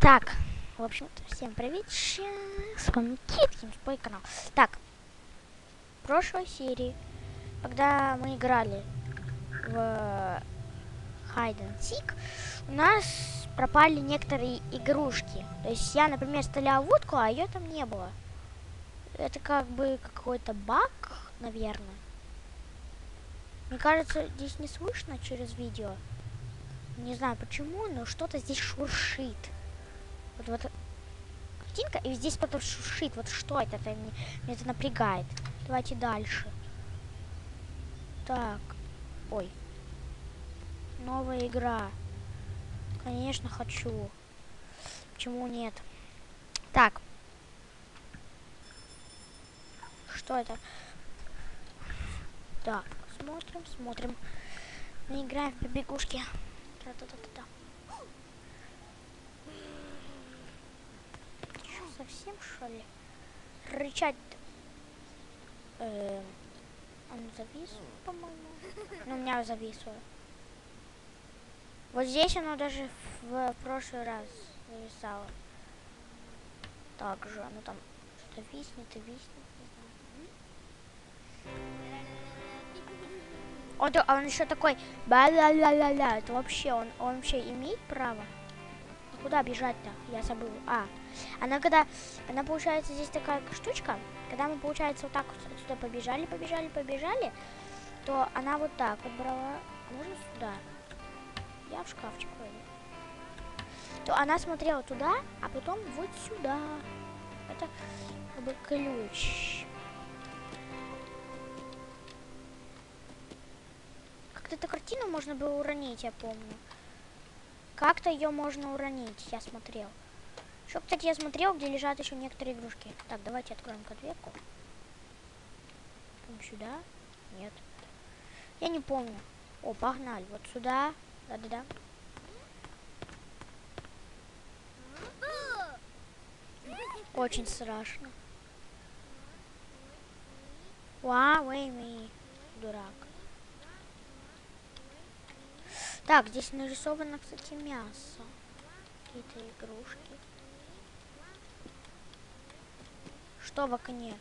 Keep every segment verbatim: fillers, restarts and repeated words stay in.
Так, в общем-то, всем привет, с вами Кит, мой канал. Так, в прошлой серии, когда мы играли в Hide and Seek, у нас пропали некоторые игрушки. То есть я, например, стрелял в утку, а ее там не было. Это как бы какой-то баг, наверное. Мне кажется, здесь не слышно через видео. Не знаю почему, но что-то здесь шуршит. Вот, вот картинка, и здесь потом шуршит. Вот что это? Это мне, меня это напрягает. Давайте дальше. Так. Ой. Новая игра. Конечно, хочу. Почему нет? Так. Что это? Так, смотрим, смотрим. Мы играем в побегушки. Та-та-та-та-та. Что, совсем что ли? Рычать. Эм, он завис, по-моему. Ну, у меня зависло. Вот здесь оно даже в, в прошлый раз зависало. Так же, оно там что-то виснет и виснет, не знаю. Он, а он еще такой, ба-ля-ля-ля-ля. Это вообще, он, он вообще имеет право? Куда бежать-то? Я забыл. А, она когда, она получается здесь такая штучка, когда мы, получается, вот так вот сюда побежали, побежали, побежали, то она вот так вот брала, можно сюда? Я в шкафчик войду. То она смотрела туда, а потом вот сюда. Это как бы ключ. Как-то эту картину можно было уронить, я помню. Как-то ее можно уронить, я смотрел. Еще, кстати, я смотрел, где лежат еще некоторые игрушки. Так, давайте откроем-ка дверку. Сюда? Нет. Я не помню. О, погнали. Вот сюда. Да-да-да. Очень страшно. Вау, Эми. Дурак. Так, здесь нарисовано, кстати, мясо. Какие-то игрушки. Что в окне?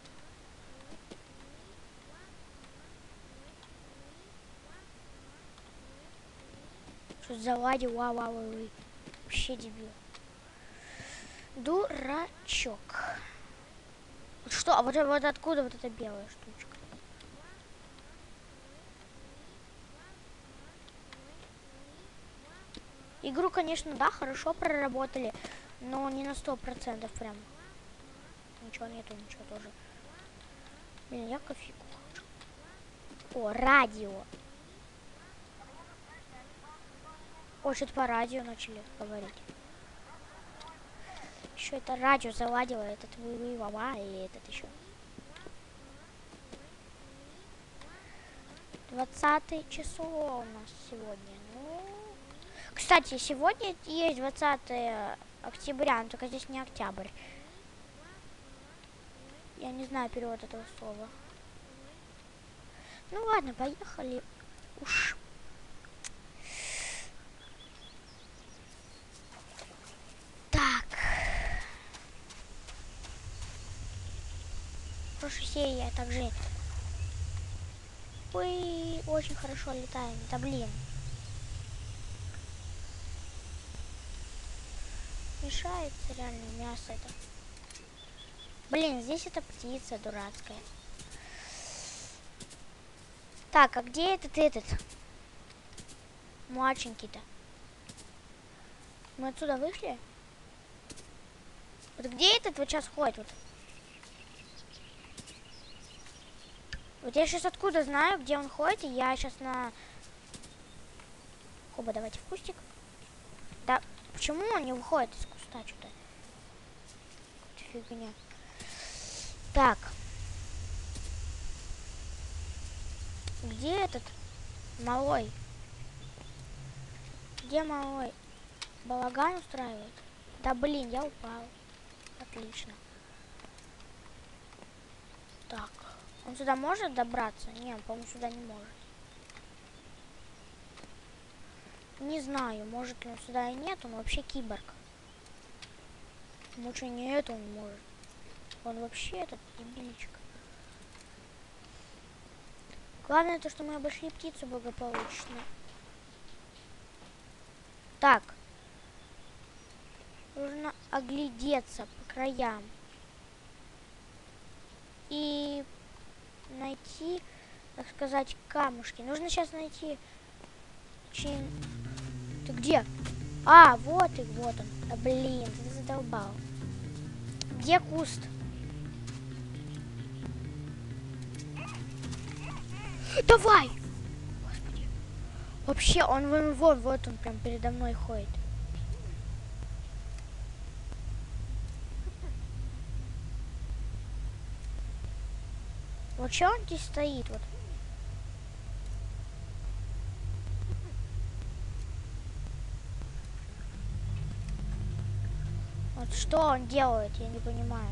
Что за лади? Вау, вау, вау. Вообще дебил. Дурачок. Вот что? А вот, вот откуда вот эта белая штучка? Игру, конечно, да, хорошо проработали, но не на сто процентов прям. Ничего нету, ничего тоже. Блин, я кофейку хочу. О, радио. О, что-то по радио начали говорить. Еще это радио заладило, этот вы вава и этот еще. двадцатое число у нас сегодня. Ну, кстати, сегодня есть двадцатое октября, но только здесь не октябрь. Я не знаю перевод этого слова. Ну ладно, поехали. Уж. Так. В прошлой серии я также... Ой, очень хорошо летаем. Да блин. Мешается реально мясо это. Блин, здесь это птица дурацкая. Так, а где этот этот? Младшенький-то. Мы отсюда вышли? Вот где этот вот сейчас ходит? Вот, вот я сейчас откуда знаю, где он ходит, и я сейчас на... Оба, давайте в кустик. Да, почему он не выходит из куста что-то? Фигня. Так. Где этот малой? Где малой? Балаган устраивает? Да блин, я упал. Отлично. Так. Он сюда может добраться? Нет, по-моему, сюда не может. Не знаю, может ли он сюда и нет, он вообще киборг. Лучше не это он может. Он вообще этот дебильчик. Главное то, что мы обошли птицу благополучно. Так. Нужно оглядеться по краям. И найти, так сказать, камушки. Нужно сейчас найти... Чин... Ты где? А, вот и вот он. Да блин, ты задолбал. Где куст? Давай! Господи. Вообще, он вон, вон, вот он прям передо мной ходит. Вот что он здесь стоит? Вот. Вот что он делает, я не понимаю.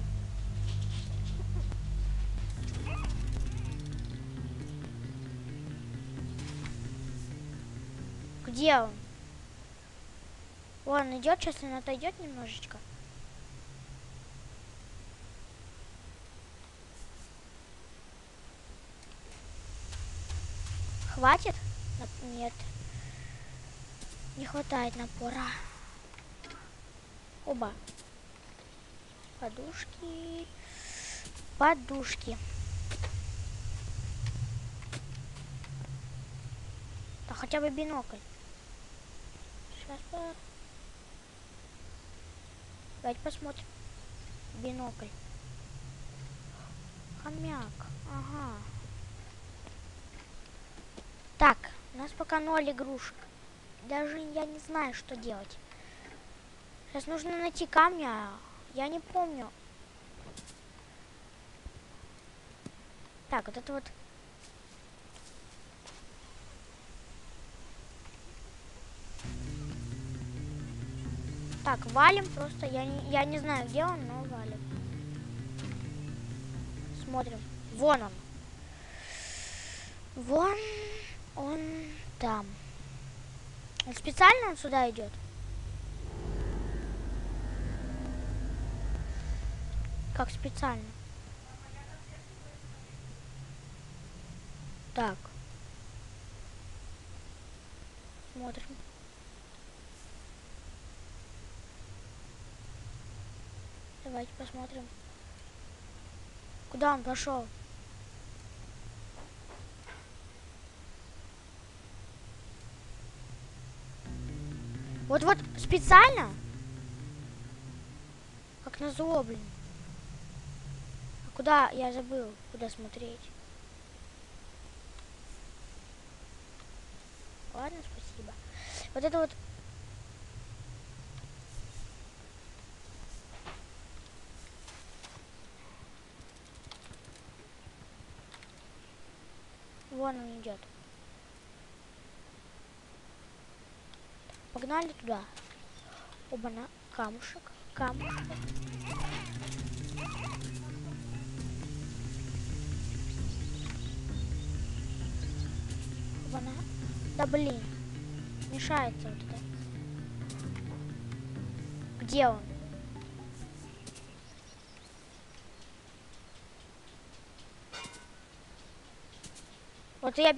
Где он? Вон идет, сейчас он отойдет немножечко. Хватит? Нет. Не хватает напора. Оба. Подушки. Подушки. А хотя бы бинокль. Сейчас по... Давайте посмотрим. Бинокль. Хомяк. Ага. Так, у нас пока ноль игрушек. Даже я не знаю, что делать. Сейчас нужно найти камня. Я не помню. Так, вот это вот. Так, валим просто. Я не, я не знаю, где он, но валим. Смотрим. Вон он. Вон он там. Он специально он сюда идет? Как специально? Так. Смотрим. Давайте посмотрим. Куда он пошел? Вот-вот специально? Как назло, блин. А куда? Я забыл, куда смотреть. Ладно, спасибо. Вот это вот. Вон он идет. Погнали туда. Оба-на, камушек, камушек. Оба-на. Да блин, мешается вот это. Где он? Вот я...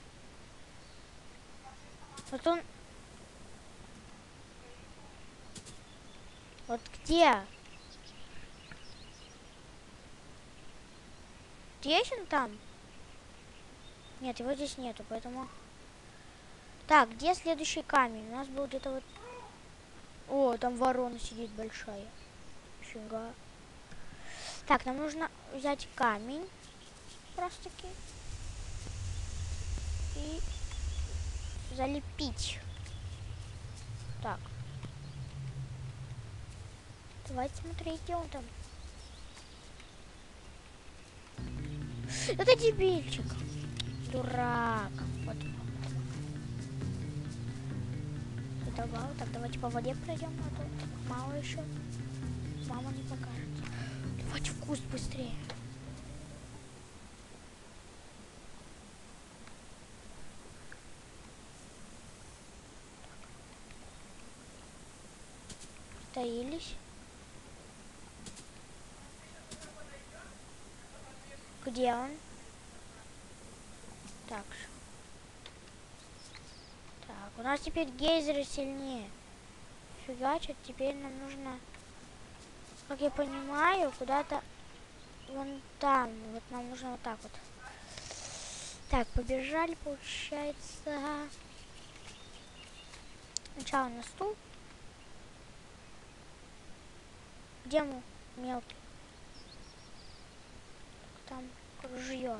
Вот он... Вот где? Есть он там? Нет, его здесь нету, поэтому... Так, где следующий камень? У нас был где-то вот... О, там ворона сидит большая. Фига. Так, нам нужно взять камень. Просто-таки. И залепить. Так. Давайте смотреть, где он там. Это дебильчик. Дурак. Вот. Задолбал. Так, давайте по воде пройдем, а то мало еще. Мама не покажет. Давайте в куст быстрее. Таились. Где он? Так. Так, у нас теперь гейзеры сильнее. Фигачит, теперь нам нужно, как я понимаю, куда-то вон там. Вот нам нужно вот так вот. Так, побежали, получается. Сначала на стул. Где мы? Мелкий. Там ружье.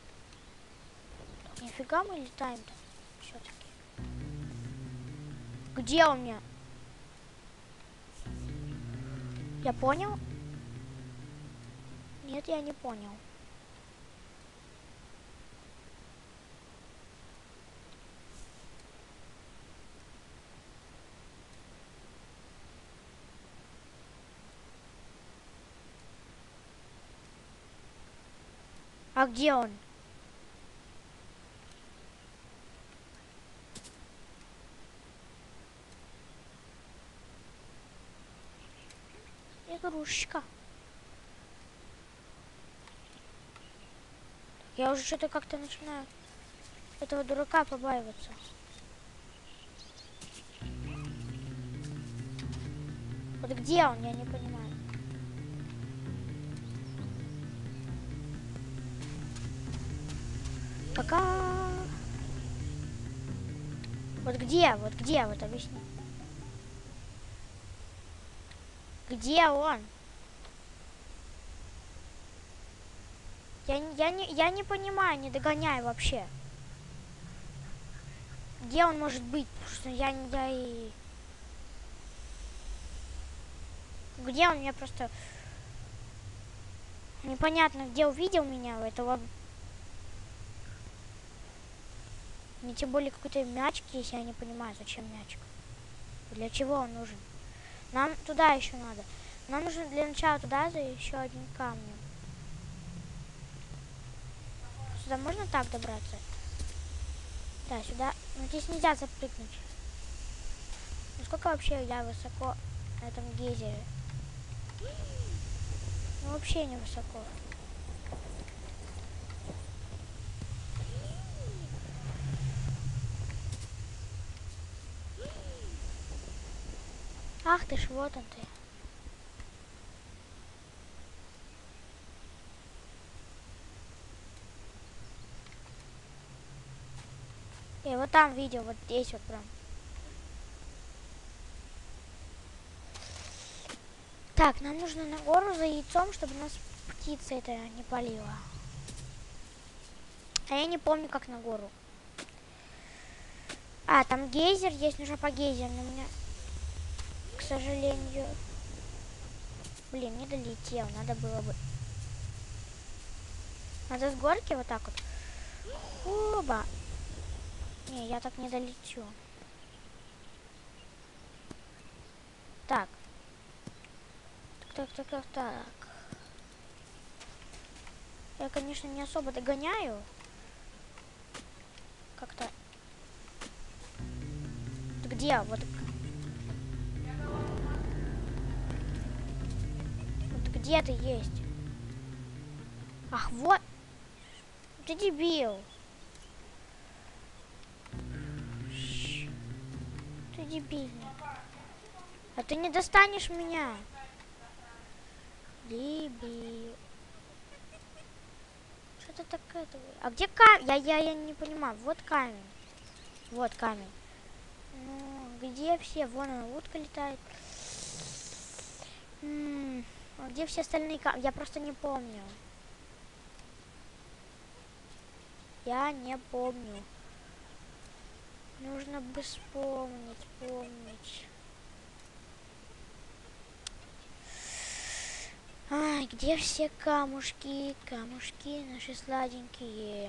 Нифига мы летаем-то все-таки. Где у меня? Я понял? Нет, я не понял. А где он? Игрушечка. Я уже что-то как-то начинаю этого дурака побаиваться. Вот где он, я не понимаю. Пока. Вот где, вот где, вот объясни. Где он? Я, не- я, не, я не понимаю, не догоняю вообще. Где он может быть? Потому что я, не- я и... Где он? Меня просто... Непонятно, где увидел меня. Этого... Мне тем более какой-то мячик есть, я не понимаю, зачем мячик. Для чего он нужен? Нам туда еще надо. Нам нужно для начала туда за еще одним камнем. Сюда можно так добраться? Да, сюда. Но здесь нельзя запрыгнуть. Насколько вообще я высоко на этом гейзере? Ну вообще не высоко. Ах ты ж, вот он ты. Я его там видел, вот здесь вот прям. Так, нам нужно на гору за яйцом, чтобы нас птица это не палила. А я не помню, как на гору. А, там гейзер есть, нужно по гейзеру. Но у меня, к сожалению... Блин, не долетел, надо было бы... Надо с горки вот так вот. Оба. Не, я так не долечу. Так. Так, так, так, так. Я, конечно, не особо догоняю. Как-то... Где? Вот... Вот где ты есть? Ах, вот... Ты дебил. Ты дебильный. А ты не достанешь меня. Дебил. Что-то такое. А где камень? Я, я, я не понимаю. Вот камень. Вот камень. Ну, где все? Вон она, утка летает. М-м, а где все остальные камни? Я просто не помню. Я не помню. Нужно бы вспомнить, помнить. Ай, где все камушки, камушки наши сладенькие?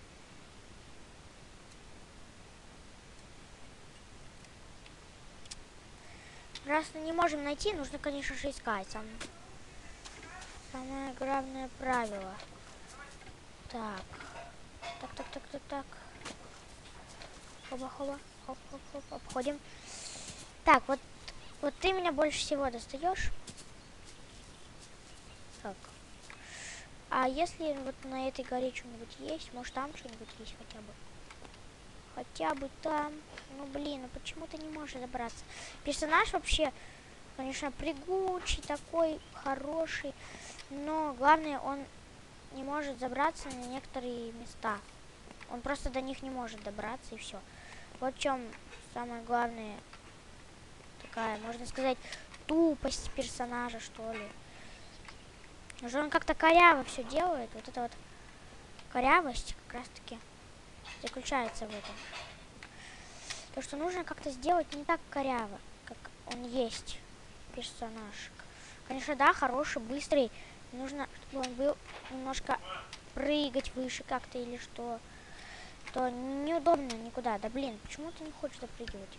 Раз не можем найти, нужно, конечно же, искать. Сам... Самое главное правило. Так. Так, так, так, так, так. Хоба-хоба. Хоп-хоп-хоп. Обходим. Так, вот, вот ты меня больше всего достаешь. Так. А если вот на этой горе что-нибудь есть, может там что-нибудь есть хотя бы? Хотя бы там. Ну блин, ну почему ты не можешь забраться? Персонаж вообще, конечно, прыгучий, такой хороший, но главное, он не может забраться на некоторые места. Он просто до них не может добраться, и все. Вот в чем самое главное, такая, можно сказать, тупость персонажа, что ли. Уже он как-то коряво все делает. Вот эта вот корявость как раз таки заключается в этом. То, что нужно как-то сделать не так коряво, как он есть, персонаж. Конечно, да, хороший, быстрый. Нужно, чтобы он был немножко прыгать выше как-то или что. То неудобно никуда. Да блин, почему ты не хочешь допрыгивать?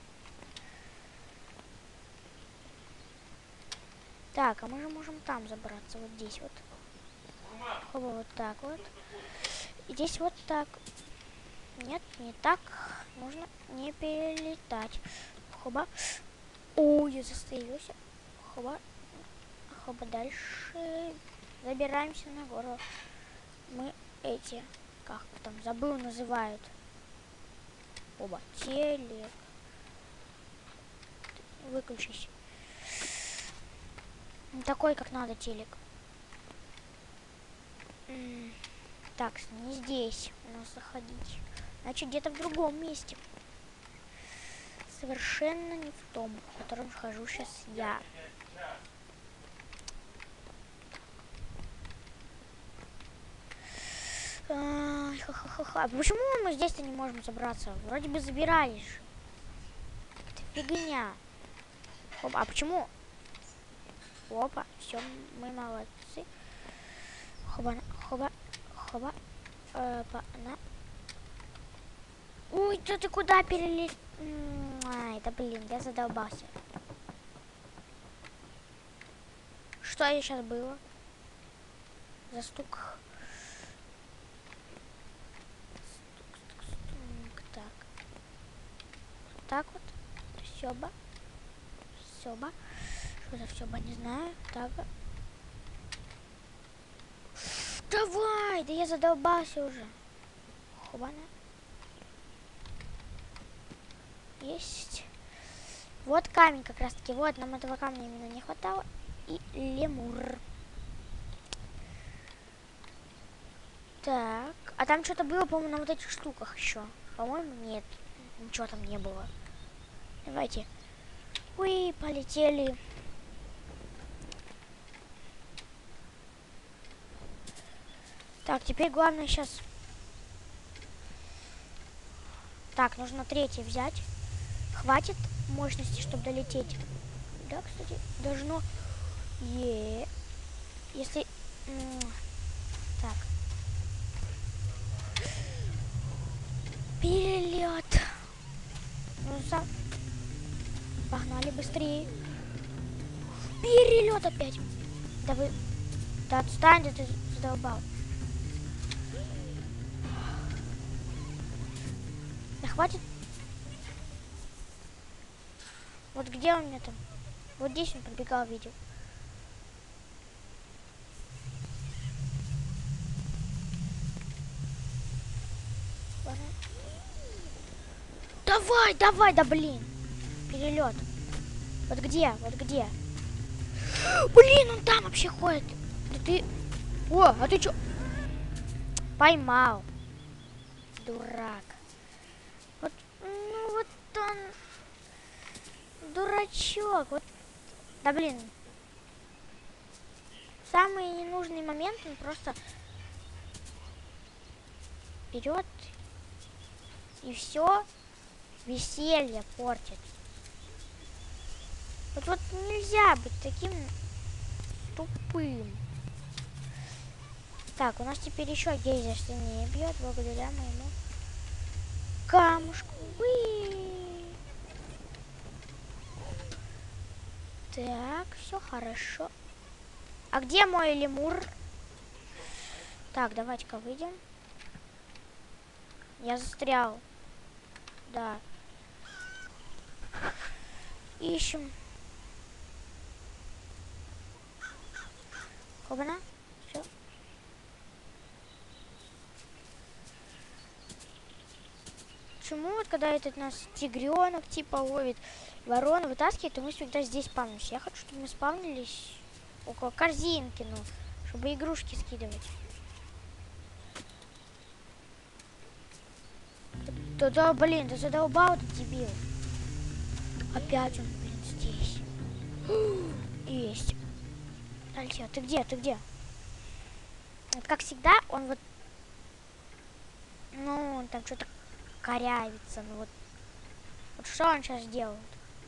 Так, а мы же можем там забраться, вот здесь вот. Хоба, вот так вот. И здесь вот так. Нет, не так. Нужно не перелетать. Хоба. О, я застоялся. Хоба. Хоба, дальше. Забираемся на гору. Мы эти, как там, забыл, называют. Оба. Телек. Выключись. Не такой, как надо, телек. М-м, так, не здесь у нас заходить. Значит, где-то в другом месте. Совершенно не в том, в котором хожу сейчас я. Ай, ха-ха-ха-ха. Почему мы здесь-то не можем забраться? Вроде бы забирались же. Это фигня. Опа, а почему? Опа, все, мы молодцы. Хоба, хоба, хоба. Опа, на. Ой, да ты куда перелез? Ай, да блин, я задолбался. Что это сейчас было? За стук. Стук, стук, стук. Так. Вот так вот. Сёба. Сёба. Что за сёба, не знаю. Так. Давай! Да я задолбался уже. Хобана. Есть. Вот камень как раз таки. Вот, нам этого камня именно не хватало. И лемур. Так. А там что-то было, по-моему, на вот этих штуках еще. По-моему, нет. Ничего там не было. Давайте. Уи, полетели. Так, теперь главное сейчас... Так, нужно третий взять. Хватит мощности, чтобы долететь. Да, кстати, должно... Е, если... Так. Перелет. Ну, сам... Погнали быстрее. Перелет опять. Да вы... Да отстань, да ты задолбал. Да хватит. Вот где он меня там? Вот здесь он пробегал, видел. Ладно. Давай, давай, да блин. Перелет. Вот где? Вот где? Блин, он там вообще ходит. Да ты... О, а ты чё? Поймал. Дурак. Вот, ну вот он... Дурачок. Вот. Да блин. Самый ненужный момент, он просто берет и все веселье портит. Вот, вот нельзя быть таким тупым. Так, у нас теперь еще гейзер сильнее бьет благодаря моему камушку. Уи! Так, все хорошо. А где мой лемур? Так, давайте-ка выйдем. Я застрял. Да. Ищем. Хобана. Все. когда этот нас тигренок типа ловит, ворона вытаскивает, то мы всегда здесь спавнимся. Я хочу, чтобы мы спавнились около корзинки, ну, чтобы игрушки скидывать. Да-да, блин, ты задолбал, ты дебил. Опять он, блин, здесь. Есть. Алексей, ты где, ты где? Вот как всегда, он вот... Ну, он там что-то корявится, ну вот. Вот что он сейчас делает?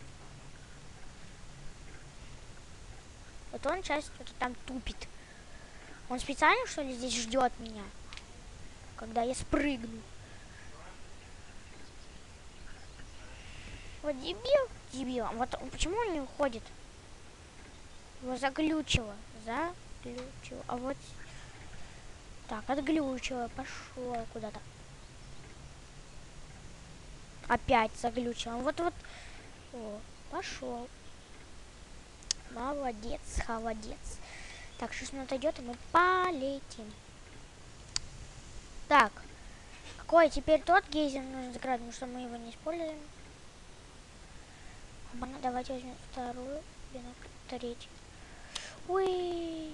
Вот он сейчас что-то там тупит. Он специально, что ли, здесь ждет меня? Когда я спрыгну. Вот дебил, дебил. Вот почему он не уходит? Его заглючило. Заглючило. А вот... Так, отглючило. Пошел куда-то. Опять заглючило. Вот-вот. О, пошел. Молодец, холодец. Так, шесть минут идет, и мы полетим. Так. Какой теперь тот гейзер нужно закрыть, потому что мы его не используем. Давайте возьмем вторую, бинокль, третью. Уи.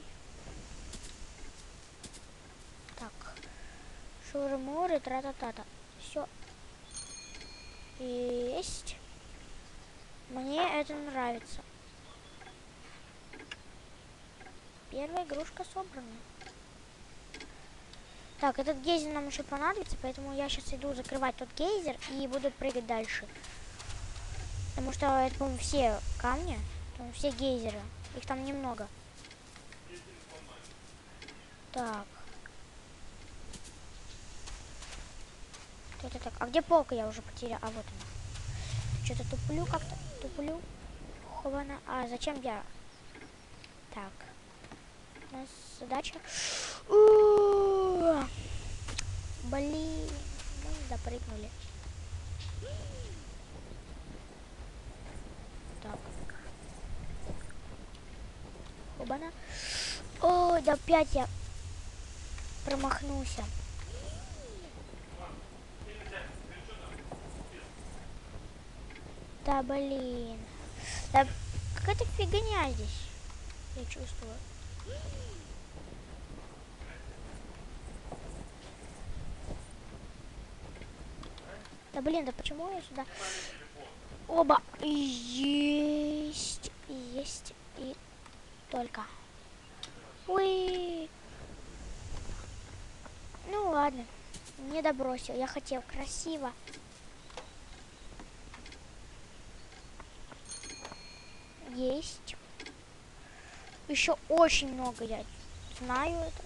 Так. Шурмуры, тра-та-та-та. Все. Есть. Мне это нравится. Первая игрушка собрана. Так, этот гейзер нам еще понадобится, поэтому я сейчас иду закрывать тот гейзер и буду прыгать дальше. Потому что это, по-моему, все камни, все гейзеры. Их там немного. Так. Это так. А где полка? Я уже потеряла. А вот она. Что-то туплю как-то. Туплю. Хована. А зачем я? Так. У нас задача. У-у-у-у! Блин. Мы допрыгнули. Так. Хобана. О, да опять я промахнулся. Да блин. Да какая-то фигня здесь. Я чувствую. Да блин, да почему я сюда? Оба. Есть. Есть. И только. Уи. Ну ладно. Не добросил. Я хотел красиво. Есть. Еще очень много, я знаю это.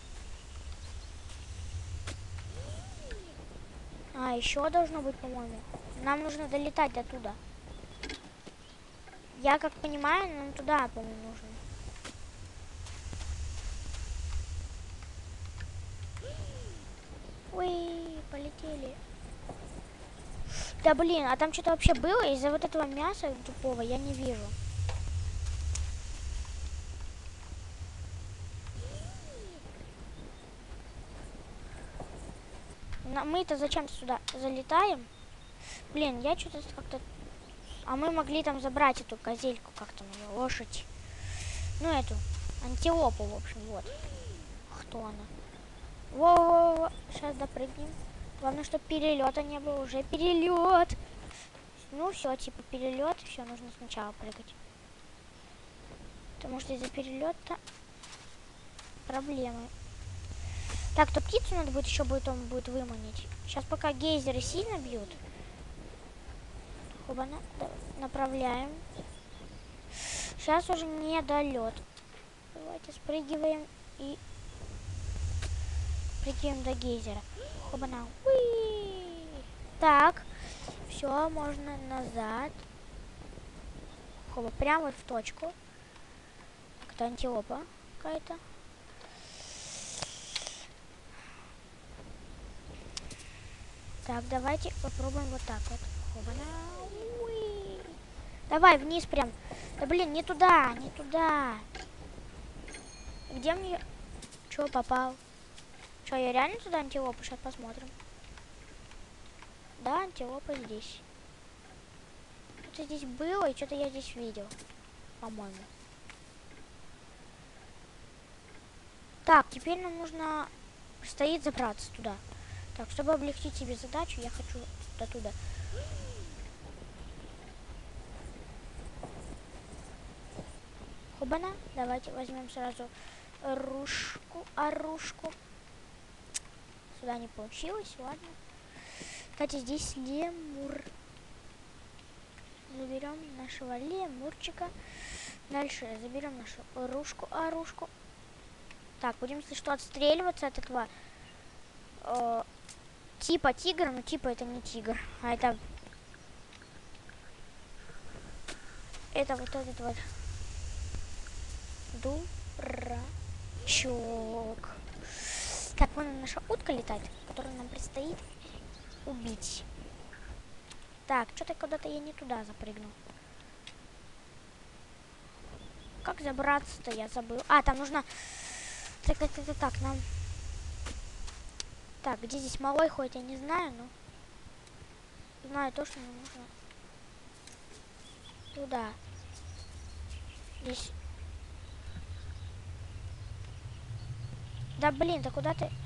А, еще должно быть, по-моему. Нам нужно долетать до туда. Я как понимаю, нам туда, по-моему, нужно. Ой, полетели. Да блин, а там что-то вообще было? Из-за вот этого мяса тупого я не вижу. Мы-то зачем-то сюда залетаем. Блин, я что-то как-то... А мы могли там забрать эту козельку, как там ее, лошадь. Ну, эту, антилопу, в общем, вот. Кто она? Во-во-во, сейчас допрыгнем. Главное, чтобы перелета не было. Уже перелет. Ну, все, типа перелет. Все, нужно сначала прыгать. Потому что из-за перелета проблемы. Так, то птицу надо будет еще будет, он будет выманить. Сейчас пока гейзеры сильно бьют. Оба на, да, направляем. Сейчас уже недолет. Давайте спрыгиваем и прыгиваем до гейзера. Оба-на. Так, все, можно назад. Хоба, прямо вот в точку. Какая-то антилопа какая-то. Так, давайте попробуем вот так вот. Давай вниз прям. Да блин, не туда, не туда. Где мне... Чё, попал? Чё, я реально туда антилопу? Сейчас посмотрим. Да, антилопа здесь. Что-то здесь было, и что-то я здесь видел. По-моему. Так, теперь нам нужно стоит забраться туда. Так, чтобы облегчить себе задачу, я хочу до туда. Хобана, давайте возьмем сразу ружку, оружку. Сюда не получилось, ладно. Кстати, здесь лемур. Заберем нашего лемурчика. Дальше заберем нашу оружку, оружку. Так, будем, если что, отстреливаться от этого э, типа тигра, но типа это не тигр, а это это вот этот вот дурачок. Так, вон наша утка летает, которую нам предстоит убить. Так, что-то куда-то я не туда запрыгнул. Как забраться-то, я забыл. А, там нужно... Так, так, так, так, так, нам... Так, где здесь малой ходит, я не знаю, но... Знаю то, что нам нужно... Туда. Здесь... Да блин, да куда ты...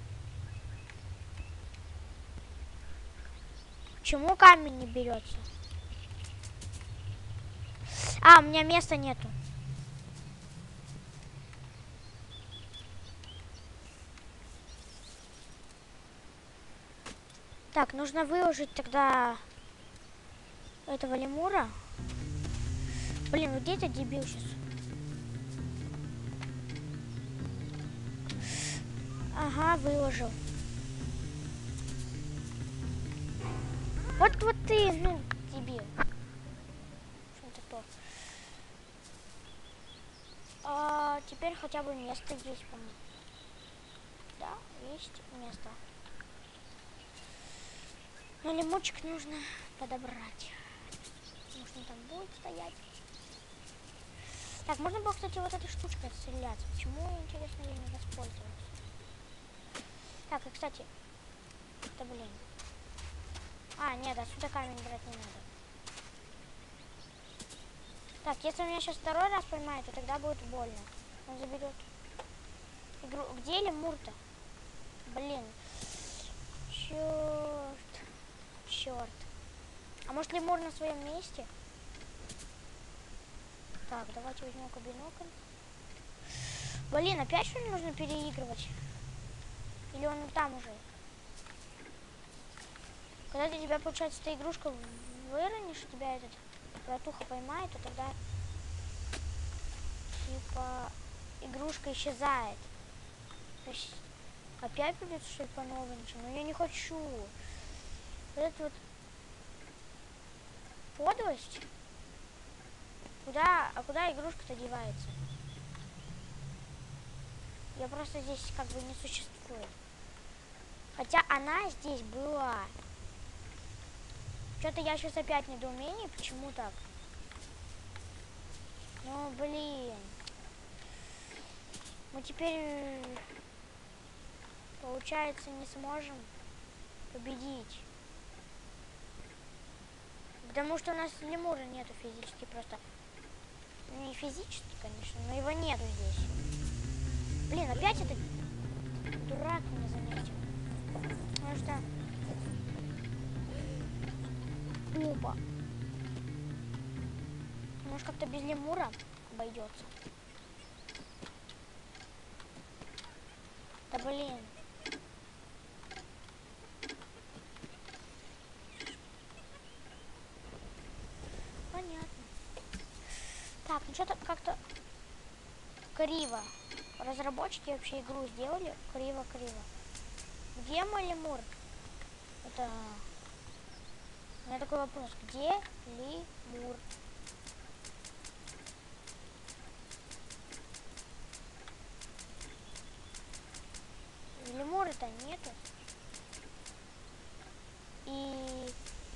Почему камень не берется? А, у меня места нету. Так, нужно выложить тогда этого лемура. Блин, ну где это дебил сейчас? Ага, выложил. Вот, вот ты, ну, дебил. Что-то то. А, теперь хотя бы место есть, по-моему. Да, есть место. Но лемурчик нужно подобрать. Может, он там будет стоять. Так, можно было, кстати, вот этой штучкой отстреляться. Почему, интересно, я не воспользовалась? Так, и, кстати... Да, блин. А, нет, отсюда камень брать не надо. Так, если он меня сейчас второй раз поймает, то тогда будет больно. Он заберет игру. Где лемур-то? Блин. Черт. Черт. А может лемур на своем месте? Так, давайте возьмем-ка бинокль. Блин, опять что ли нужно переигрывать? Или он там уже? Когда ты тебя, получается, эта игрушка выронишь, тебя этот братуха поймает, то тогда типа игрушка исчезает. То есть опять придется что-то по новому начать. Но я не хочу. Вот это вот подлость. Куда, а куда игрушка-то девается? Я просто здесь как бы не существует. Хотя она здесь была. Что-то я сейчас опять недоумение, почему так? Ну, блин. Мы теперь, получается, не сможем победить. Потому что у нас лемура нету физически просто. Не физически, конечно, но его нету здесь. Блин, опять этот дурак меня заметил. Потому что... Опа. Может, как-то без лемура обойдется. Да блин. Понятно. Так, ну что-то как-то криво. Разработчики вообще игру сделали криво-криво. Где мой лемур? Это... У меня такой вопрос. Где лемур? Лемура-то нету. И...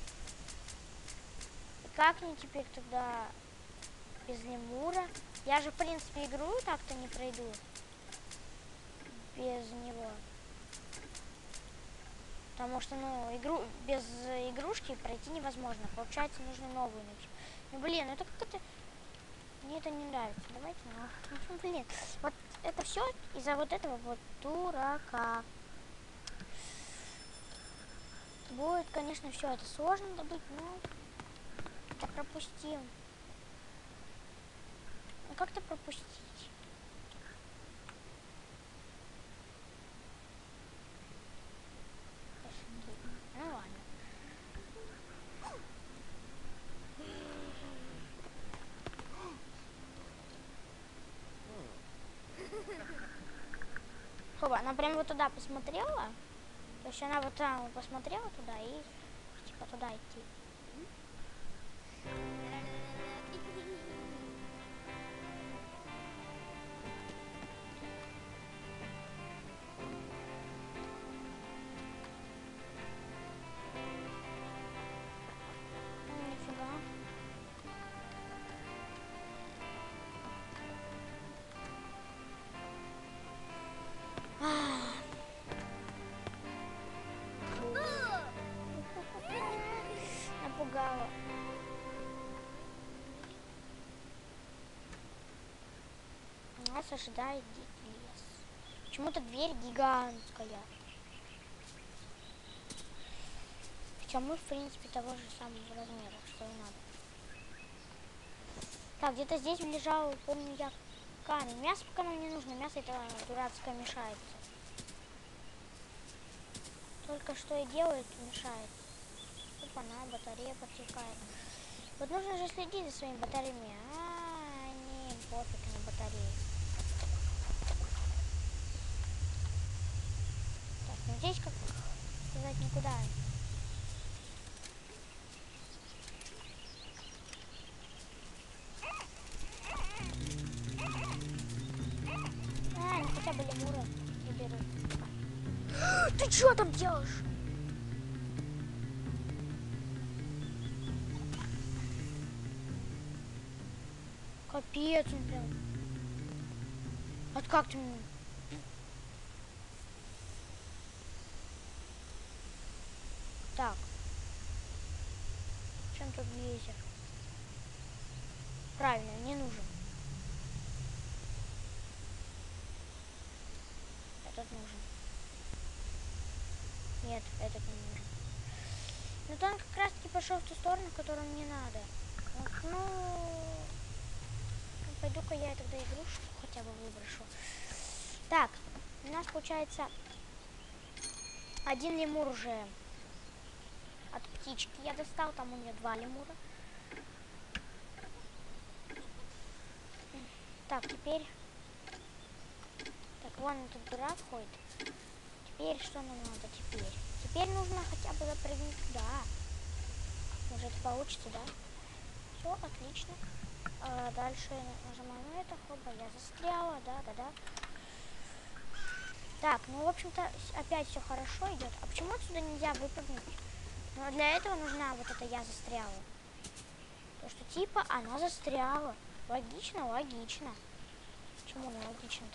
Как мне теперь тогда без лемура? Я же, в принципе, игру так-то не пройду без него. Потому что, ну, игру без игрушки пройти невозможно. Получается, нужно новую найти. Ну, блин, ну это как-то... Мне это не нравится. Давайте, ну, ну, блин. Вот это все из-за вот этого вот дурака. Будет, конечно, все это сложно добыть, но это пропустим. Ну, как-то пропустить. Ну, ладно. Хоба, она прям вот туда посмотрела. То есть она вот там посмотрела туда и типа туда идти. Нифига. Напугала. Нас ожидает дикий лес. Почему-то дверь гигантская. Хотя мы, в принципе, того же самого размера, что и надо. Так, где-то здесь лежал, помню я, камень. Мясо пока нам не нужно, мясо это дурацкое мешается. Только что и делает, мешает. Опа, на батарея подтекает. Вот нужно же следить за своими батареями. А, не, пофиг на батареи. Так, ну здесь, как сказать, никуда. А, ну хотя бы лемура не беру. Ты что там делаешь? Капец, он прям. Вот как ты мне? Так. Чем тут гейзер? Правильно, не нужен. Этот нужен. Нет, этот не нужен. Но то он как раз таки пошел в ту сторону, которую мне надо. Вот, ну, пойду-ка я тогда игрушку хотя бы выброшу. Так, у нас получается один лемур уже от птички я достал, там у нее два лемура. Так, теперь... Так, вон этот дурак ходит. Теперь что нам надо теперь? Теперь нужно хотя бы запрыгнуть туда. Может это получится, да? Все, отлично. А дальше нажимаю на это, хоба, я застряла, да-да-да. Так, ну, в общем-то, опять все хорошо идет. А почему отсюда нельзя выпрыгнуть? Ну, для этого нужна вот эта я застряла. То, что типа она застряла. Логично, логично. Почему не логично-то?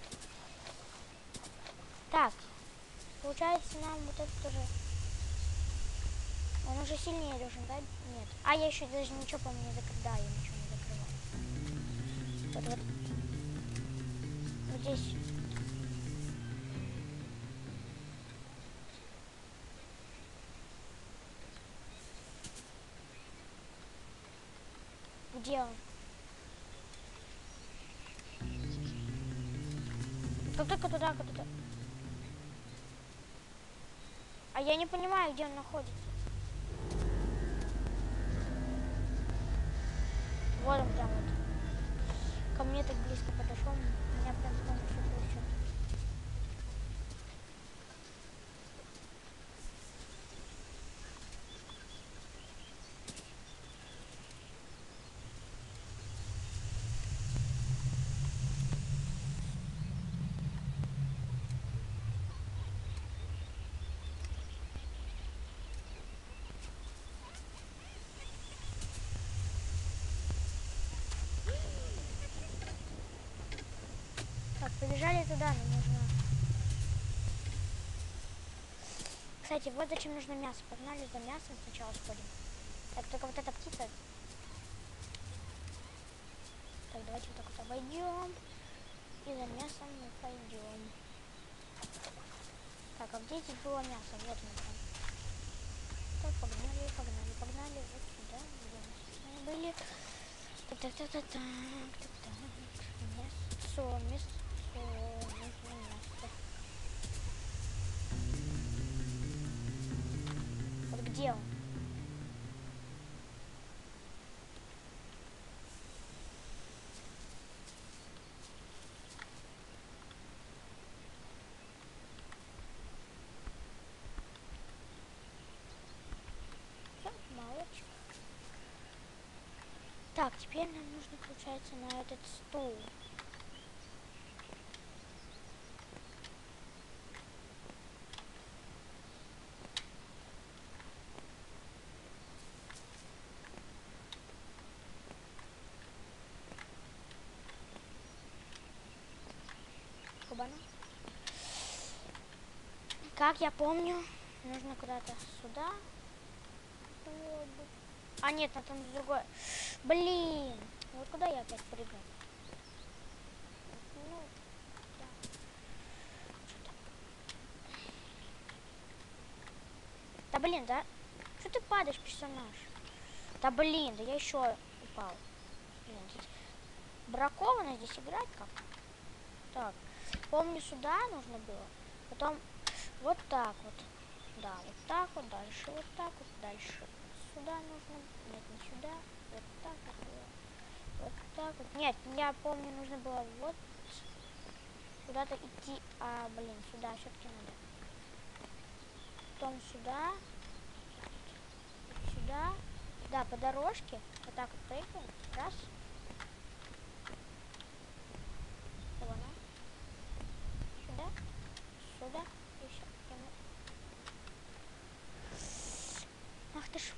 Так, получается нам вот это тоже... Он уже сильнее должен, да? Нет. А, я еще даже ничего, по-моему, не закрыл. Да, я ничего не закрывал. Вот, вот. Вот здесь... Где он? Как только туда, как туда. А я не понимаю, где он находится. Вот он прям вот. Ко мне так близко подошел. Меня прям с помощью получил. Так, побежали туда, нам нужно Кстати, вот зачем нужно мясо. Погнали за мясом сначала сходим. Так, только вот эта птица. Так, давайте вот так вот обойдем. И за мясом мы пойдем. Так, а где здесь было мясо? Вот оно там. Так, погнали, погнали, погнали. Вот сюда, где мы с вами были. Так, так, так, так, так, так, так. Мясо, мясо, нужно мясо. Вот где он? Молочка. Так, теперь нам нужно, получается, на этот стул. Кубана. Как я помню, нужно куда-то сюда. А нет, а там другое. Блин, вот куда я опять прыгну? Ну, да. Что-то. Да блин, да? Что ты падаешь, персонаж? Да блин, да я еще упал. Блин, здесь бракованно здесь играть как? Так, помню, сюда нужно было. Потом вот так вот. Да, вот так вот, дальше вот так вот, дальше сюда нужно. Нет, не сюда. Вот так вот было. Вот так вот. Нет, я помню, нужно было вот куда-то идти. А, блин, сюда все-таки надо. Потом сюда. Сюда. Да, по дорожке. Вот так вот прыгаем. Раз. Вот она. Сюда. Сюда. И все. Ах ты ж.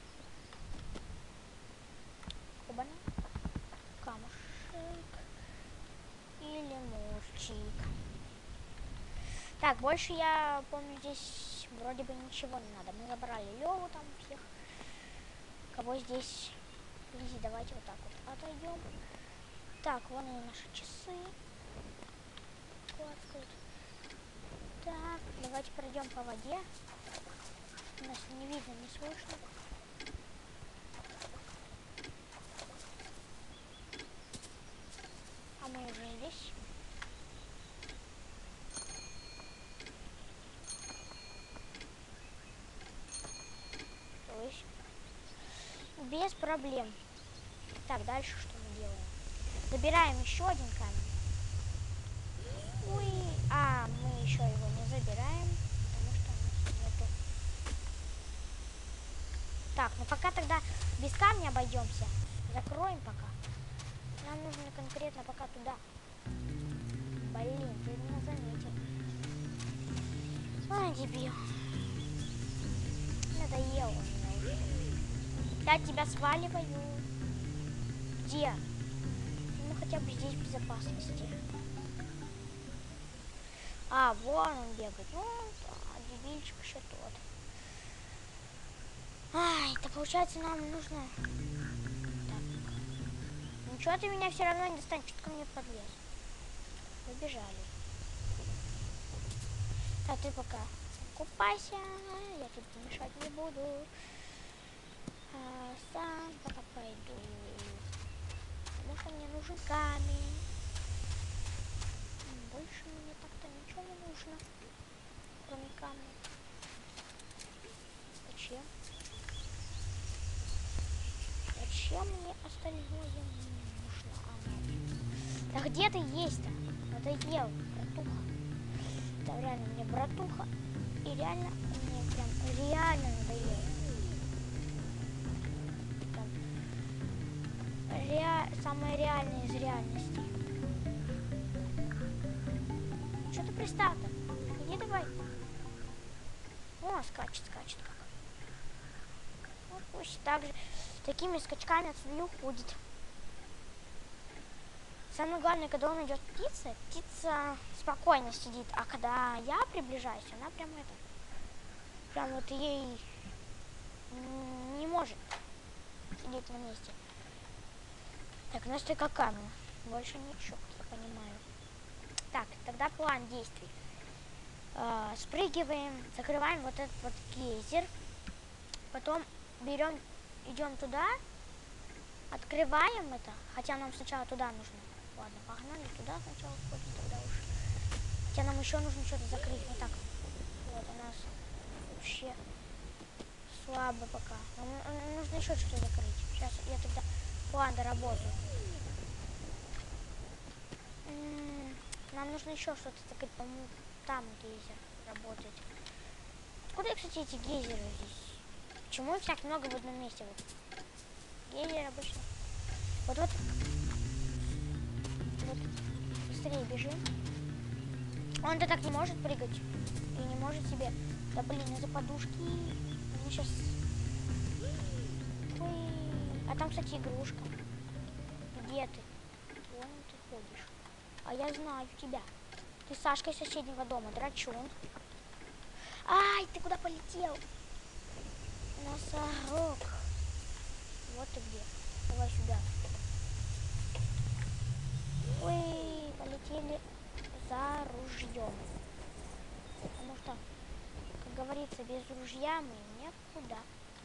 Кубана. Камушек. Или мурчик. Так, больше я помню, здесь вроде бы ничего не надо. Мы забрали Леву там всех. Кого здесь? Лизи, давайте вот так вот отойдем. Так, вон и наши часы. Клацкают. Так, давайте пройдем по воде. Нас не видно, не слышно. А мы уже здесь. То есть без проблем. Так, дальше что мы делаем? Забираем еще один камень. Ой, а, мы еще его не забираем, потому что у нас нету. Так, ну пока тогда без камня обойдемся. Закроем пока. Нам нужно конкретно пока туда. Блин, ты меня заметил. Ай, дебил. Надоел он меня уже. Я тебя сваливаю. Где? Ну хотя бы здесь в безопасности. А, вон он бегает. Ну, да, дебильчик еще тот. Ай, это получается нам нужно... Так. Ну что ты меня все равно не достанешь, что ты ко мне подлез. Побежали. А ты пока купайся, я тебе мешать не буду. А сам пока пойду. Потому что мне нужен камень. Больше мне так-то ничего не нужно, кроме камня. Зачем? Зачем мне остальное не нужно? А, да где ты есть-то? Надоел, братуха. Да реально мне братуха. И реально мне прям реально надоело. Там, ре... Самое реальное из реальности. Что ты пристал-то? Иди давай. О, скачет, скачет как. Вот пусть так же, такими скачками отсюда уходит. Самое главное, когда он идет птица, птица спокойно сидит, а когда я приближаюсь, она прям это прям вот ей не может сидеть на месте. Так, у нас только камень. Больше ничего, я понимаю. Так, тогда план действий. Э, спрыгиваем, закрываем вот этот вот гейзер. Потом берем, идем туда, открываем это. Хотя нам сначала туда нужно. Ладно, погнали туда сначала сходим тогда уж. Хотя нам еще нужно что-то закрыть. Вот так. Вот у нас вообще слабо пока. Нам нужно еще что-то закрыть. Сейчас я тогда план доработаю. Нам нужно еще что-то закрыть. По-моему, там гейзер работает. Откуда, кстати, эти гейзеры здесь? Почему их так много в одном месте? Вот. Гейзер обычно. Вот, вот. Вот. Быстрее бежим. Он-то так не может прыгать. И не может себе. Да блин, из-за подушки. Ну сейчас. Ой. А там, кстати, игрушка. Где ты? Вон ты ходишь. А я знаю тебя. Ты Сашка из соседнего дома, драчун. Ай, ты куда полетел? Носорог. Вот ты где. Давай сюда. Ой, полетели за ружьем. Потому что, как говорится, без ружья мы никуда.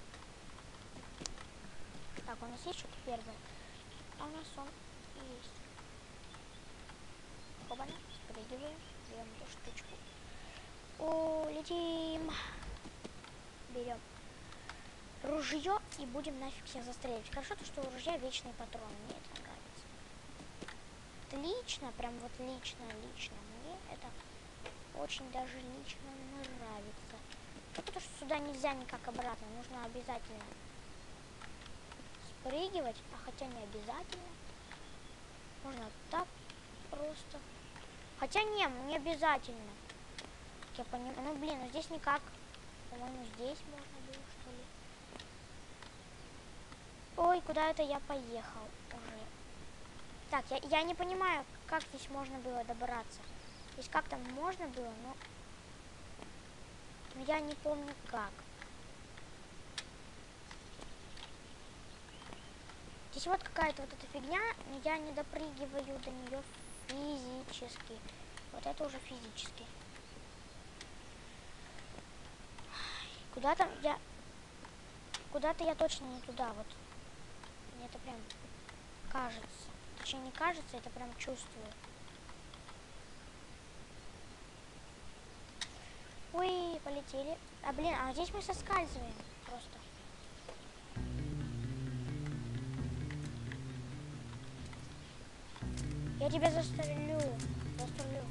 Так, у нас есть что-то первое? А у нас он есть. Оба-на, спрыгиваем, берем эту штучку. Улетим. Берем ружье и будем нафиг всех застрелить. Хорошо то, что у ружья вечные патроны. Мне это нравится. Отлично, прям вот лично, лично. Мне это очень даже лично нравится. Потому что сюда нельзя никак обратно. Нужно обязательно спрыгивать. А хотя не обязательно. Можно так просто. Хотя не, не обязательно. Я понимаю. Ну блин, ну здесь никак. По-моему, здесь можно было, что ли. Ой, куда это я поехал уже. Так, я, я не понимаю, как здесь можно было добраться. Здесь как-то можно было, но... но я не помню как. Здесь вот какая-то вот эта фигня, но я не допрыгиваю до нее физически. Вот это уже физически. Куда-то я... Куда-то я точно не туда, вот. Мне это прям кажется. Точнее, не кажется, это прям чувствую. Ой, полетели. А, блин, а здесь мы соскальзываем просто. Я тебя застрелю. Застрелю.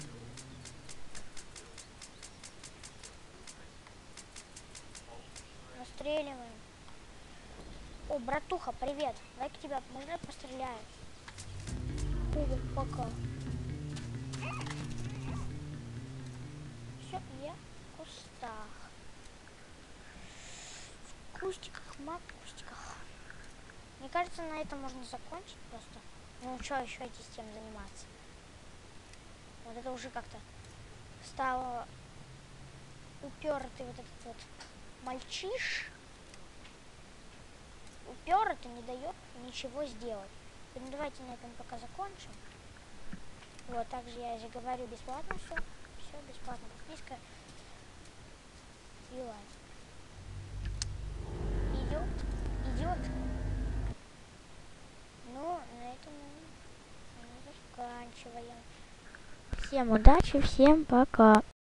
Настреливаем. О, братуха, привет. Давай-ка тебя, можно я постреляю? О, пока. Все, я в кустах. В кустиках, мак кустиках. Мне кажется, на этом можно закончить просто. Ну, что еще эти с тем заниматься? Вот это уже как-то стало упертый вот этот вот мальчиш. Упертый не дает ничего сделать. Ну, давайте на этом пока закончим. Вот, также я же говорю бесплатно все. Все бесплатно. Подписка. И лайк. Идет. Идет. Ну, на этом мы заканчиваем. Всем удачи, всем пока.